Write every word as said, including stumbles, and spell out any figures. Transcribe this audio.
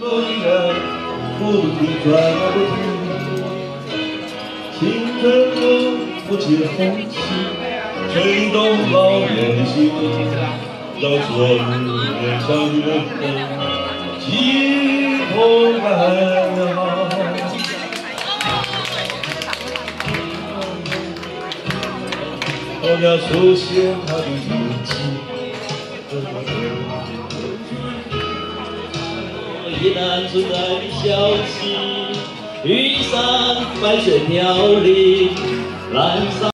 做一个不停转啊不停，青春中不解红旗，吹动老人心，让春年上的人们激动爱好。 老娘首先他的勇气， 一南村来的消息，云上白雪飘零，蓝上。